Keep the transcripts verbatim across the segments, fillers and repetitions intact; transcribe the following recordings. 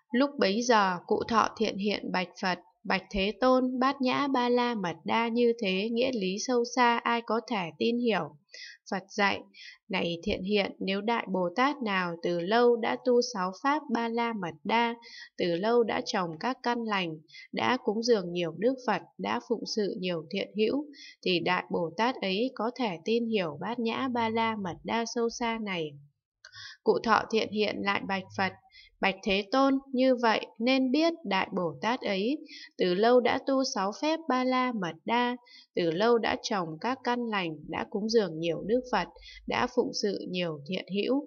Lúc bấy giờ cụ Thọ Thiện hiện bạch Phật: Bạch Thế Tôn, Bát Nhã Ba La Mật Đa như thế, nghĩa lý sâu xa ai có thể tin hiểu. Phật dạy: Này Thiện Hiện, nếu Đại Bồ Tát nào từ lâu đã tu sáu pháp Ba La Mật Đa, từ lâu đã trồng các căn lành, đã cúng dường nhiều Đức Phật, đã phụng sự nhiều thiện hữu, thì Đại Bồ Tát ấy có thể tin hiểu Bát Nhã Ba La Mật Đa sâu xa này. Cụ Thọ Thiện hiện lại bạch Phật: Bạch Thế Tôn, như vậy nên biết Đại Bồ Tát ấy từ lâu đã tu sáu phép Ba La Mật Đa, từ lâu đã trồng các căn lành, đã cúng dường nhiều Đức Phật, đã phụng sự nhiều thiện hữu.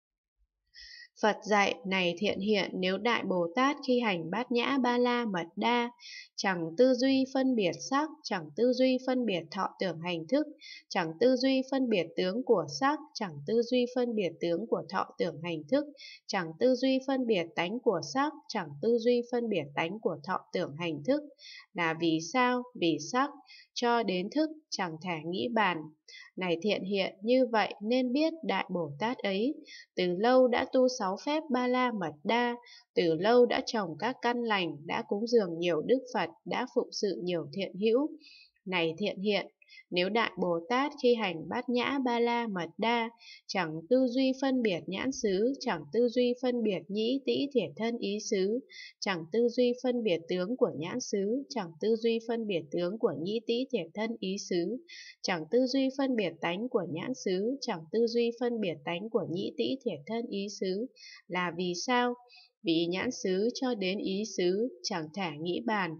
Phật dạy: Này Thiện Hiện, nếu Đại Bồ Tát khi hành Bát Nhã Ba La Mật Đa, chẳng tư duy phân biệt sắc, chẳng tư duy phân biệt thọ tưởng hành thức, chẳng tư duy phân biệt tướng của sắc, chẳng tư duy phân biệt tướng của thọ tưởng hành thức, chẳng tư duy phân biệt tánh của sắc, chẳng tư duy phân biệt tánh của thọ tưởng hành thức, là vì sao? Vì sắc cho đến thức chẳng thể nghĩ bàn. Này Thiện Hiện, như vậy nên biết Đại Bồ Tát ấy từ lâu đã tu sáu phép Ba La Mật Đa, từ lâu đã trồng các căn lành, đã cúng dường nhiều Đức Phật, đã phụng sự nhiều thiện hữu. Này Thiện Hiện, nếu Đại Bồ Tát khi hành Bát Nhã Ba La Mật Đa, chẳng tư duy phân biệt nhãn xứ, chẳng tư duy phân biệt nhĩ tĩ thiệt thân ý xứ, chẳng tư duy phân biệt tướng của nhãn xứ, chẳng tư duy phân biệt tướng của nhĩ tĩ thiệt thân ý xứ, chẳng tư duy phân biệt tánh của nhãn xứ, chẳng tư duy phân biệt tánh của nhĩ tĩ thiệt thân ý xứ, là vì sao? Vì nhãn xứ cho đến ý xứ chẳng thể nghĩ bàn.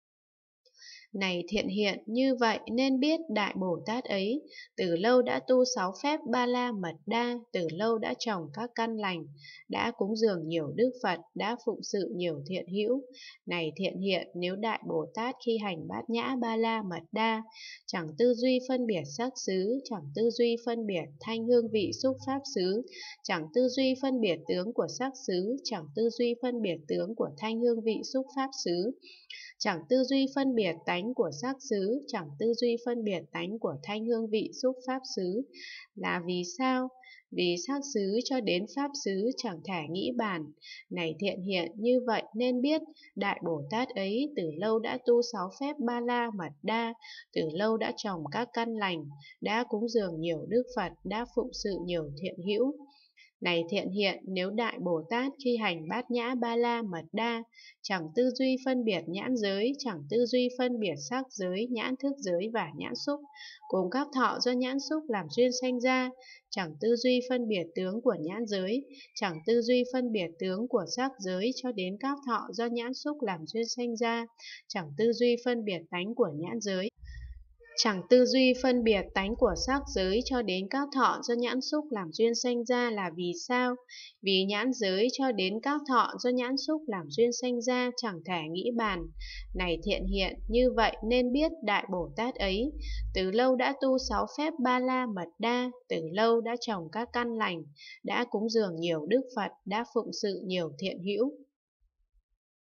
Này Thiện Hiện, như vậy nên biết Đại Bồ Tát ấy từ lâu đã tu sáu phép Ba La Mật Đa, từ lâu đã trồng các căn lành, đã cúng dường nhiều Đức Phật, đã phụng sự nhiều thiện hữu. Này Thiện Hiện, nếu Đại Bồ Tát khi hành Bát Nhã Ba La Mật Đa, chẳng tư duy phân biệt sắc xứ, chẳng tư duy phân biệt thanh hương vị xúc pháp xứ, chẳng tư duy phân biệt tướng của sắc xứ, chẳng tư duy phân biệt tướng của thanh hương vị xúc pháp xứ, chẳng tư duy phân biệt tánh của sắc xứ, chẳng tư duy phân biệt tánh của thanh hương vị xúc pháp xứ, là vì sao? Vì sắc xứ cho đến pháp xứ chẳng thể nghĩ bàn. Này Thiện Hiện, như vậy nên biết Đại Bồ Tát ấy từ lâu đã tu sáu phép Ba La Mật Đa, từ lâu đã trồng các căn lành, đã cúng dường nhiều Đức Phật, đã phụng sự nhiều thiện hữu. Này Thiện Hiện, nếu Đại Bồ Tát khi hành Bát Nhã Ba La Mật Đa, chẳng tư duy phân biệt nhãn giới, chẳng tư duy phân biệt sắc giới, nhãn thức giới và nhãn xúc, cùng các thọ do nhãn xúc làm duyên sanh ra, chẳng tư duy phân biệt tướng của nhãn giới, chẳng tư duy phân biệt tướng của sắc giới cho đến các thọ do nhãn xúc làm duyên sanh ra, chẳng tư duy phân biệt tánh của nhãn giới, chẳng tư duy phân biệt tánh của sắc giới cho đến các thọ do nhãn xúc làm duyên sanh ra, là vì sao? Vì nhãn giới cho đến các thọ do nhãn xúc làm duyên sanh ra chẳng thể nghĩ bàn. Này Thiện Hiện, như vậy nên biết Đại Bồ Tát ấy từ lâu đã tu sáu phép Ba La Mật Đa, từ lâu đã trồng các căn lành, đã cúng dường nhiều Đức Phật, đã phụng sự nhiều thiện hữu.